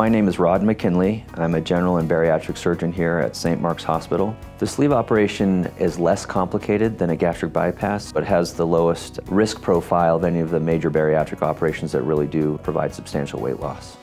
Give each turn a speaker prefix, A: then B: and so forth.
A: My name is Rodrick McKinlay. I'm a general and bariatric surgeon here at St. Mark's Hospital. The sleeve operation is less complicated than a gastric bypass, but has the lowest risk profile of any of the major bariatric operations that really do provide substantial weight loss.